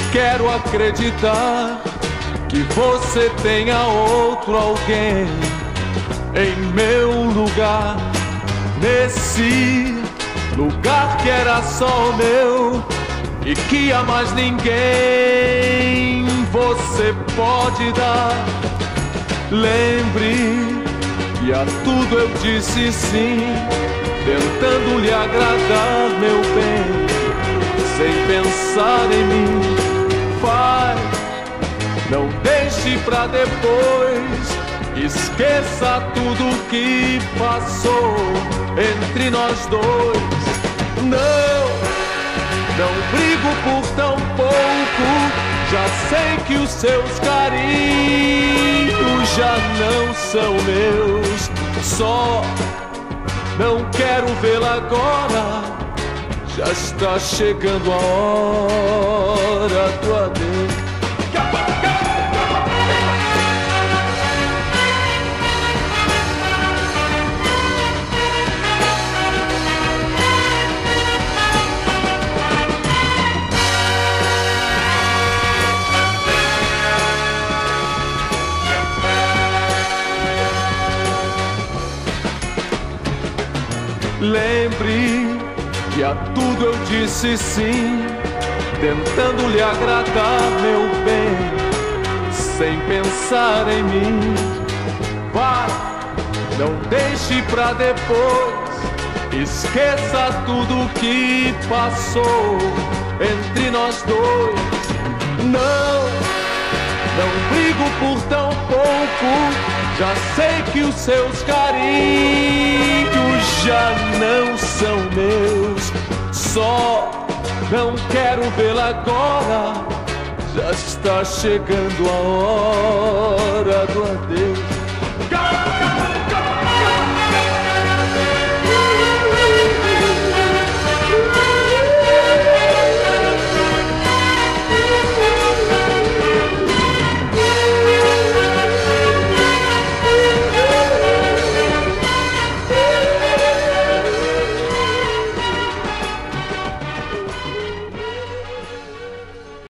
quero acreditar que você tenha outro alguém em meu lugar, nesse lugar que era só meu e que a mais ninguém você pode dar. Lembre que a tudo eu disse sim, tentando lhe agradar, meu bem, sem pensar em mim. Vai, não deixe pra depois, esqueça tudo que passou entre nós dois. Não brigo por tão pouco, já sei que os seus carinhos já não são meus. Só não quero vê-la agora, já está chegando a hora do adeus. Lembre que a tudo eu disse sim, tentando lhe agradar, meu bem, sem pensar em mim. Vai, não deixe pra depois, esqueça tudo que passou entre nós dois. Não brigo por tão pouco, já sei que os seus carinhos já não são meus. Só não quero vê-la agora, já está chegando a hora do adeus.